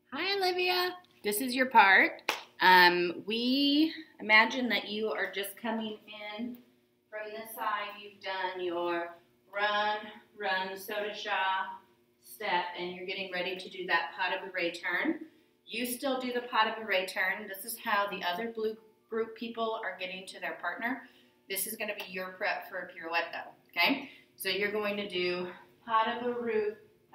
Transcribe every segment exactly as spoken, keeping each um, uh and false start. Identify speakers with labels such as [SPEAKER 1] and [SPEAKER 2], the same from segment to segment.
[SPEAKER 1] Hi, Olivia. This is your part. Um, we imagine that you are just coming in from this side. You've done your run, run, soda shop, step, and you're getting ready to do that pas de bourrée turn. You still do the pas de bourrée turn. This is how the other blue group people are getting to their partner. This is going to be your prep for a pirouette, though. Okay? So you're going to do pas de bourrée,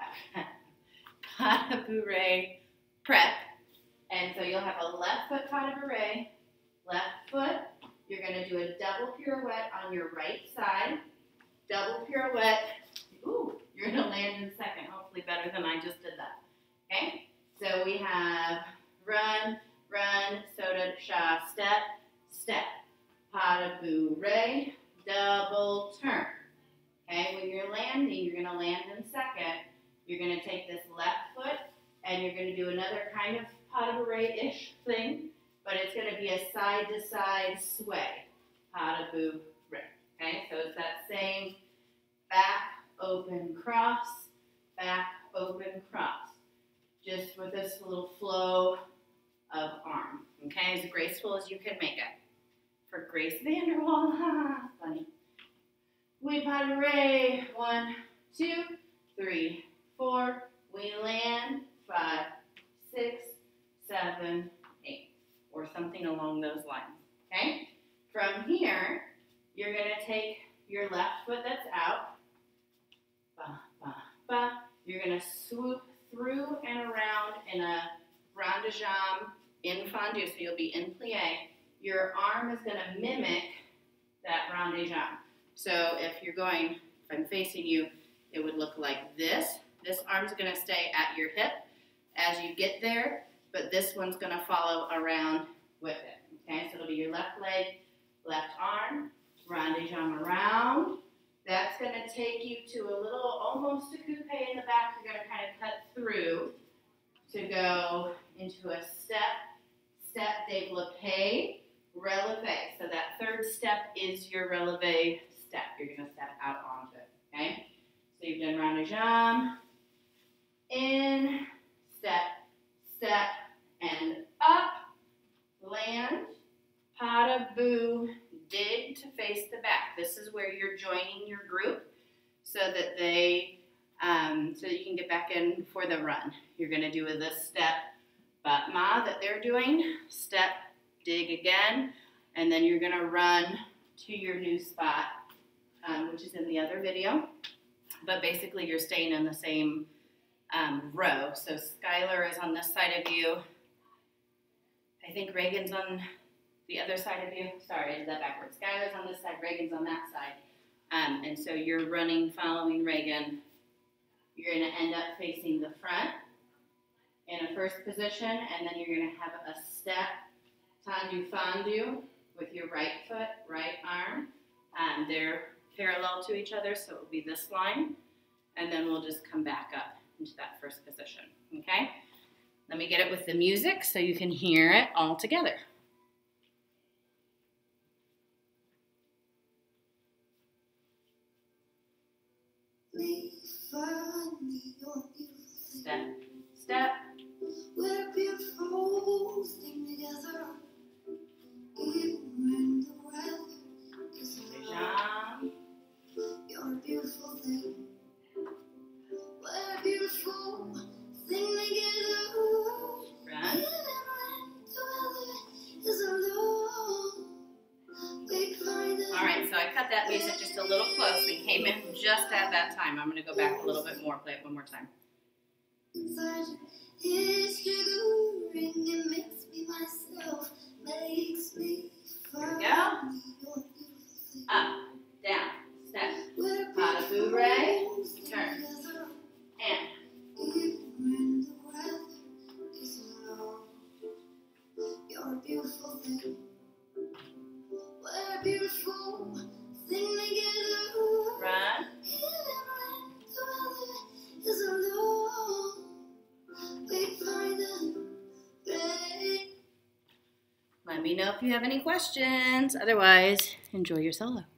[SPEAKER 1] pas de bourrée prep, and so you'll have a left foot pas de bourrée, left foot, you're going to do a double pirouette on your right side, double pirouette, ooh, you're going to land in second, hopefully better than I just did that, okay? So we have run, run, soda, sha, step, step, pas de bourrée, double turn, okay? When you're landing, you're going to land in second, you're going to take this left foot, and you're going to do another kind of pas de bourrée-ish thing, but it's going to be a side-to-side sway, pas de bourrée, okay? So it's that same back, open, cross, back, open, cross, just with this little flow of arm, okay? As graceful as you can make it. For Grace Vanderwall, ha, funny. We pas de bourrée, one, two, three, four, we land, five, six, seven, eight, or something along those lines, okay? From here, you're going to take your left foot that's out, ba, ba, ba. You're going to swoop through and around in a rond de jambe in fondue, so you'll be in plie. Your arm is going to mimic that rond de jambe. So if you're going, if I'm facing you, it would look like this. This arm's going to stay at your hip as you get there, but this one's going to follow around with it, okay? So it'll be your left leg, left arm, rond de jambe around. That's going to take you to a little, almost a coupe in the back. You're going to kind of cut through to go into a step, step, développé, relevé. So that third step is your relevé step. You're going to step out onto it, okay? So you've done rond de jambe, in, step, step, and up, land, pas de bourrée, dig to face the back. This is where you're joining your group so that they, um, so that you can get back in for the run. You're going to do this step, battement that they're doing, step, dig again, and then you're going to run to your new spot, um, which is in the other video. But basically you're staying in the same um, row. So Skylar is on this side of you. I think Reagan's on the other side of you. Sorry, I did that backwards. Skylar's on this side, Reagan's on that side. Um, and so you're running, following Reagan. You're going to end up facing the front in a first position, and then you're going to have a step, tendu fondue, with your right foot, right arm. Um, they're parallel to each other, so it will be this line, and then we'll just come back up into that first position, okay? Let me get it with the music so you can hear it all together. Step, step.
[SPEAKER 2] We're a beautiful thing together. Even when the weather is
[SPEAKER 1] Jam.
[SPEAKER 2] You're a beautiful thing. We're a beautiful thing together.
[SPEAKER 1] Run.
[SPEAKER 2] Even when the weather is alone. We find it.
[SPEAKER 1] All right, so I cut that music just a little close. We came in just at that time. I'm going to go back a little bit more, play it one more time.
[SPEAKER 2] Inside is sugaring, it makes me myself, makes me
[SPEAKER 1] Here we go. Up, down, step, pas de bourrée, turn, and
[SPEAKER 2] even when the weather is low, you're a beautiful thing. We're a beautiful thing together.
[SPEAKER 1] run.
[SPEAKER 2] Even when the weather is low, we find it great.
[SPEAKER 1] Let me know if you have any questions. Otherwise, enjoy your solo.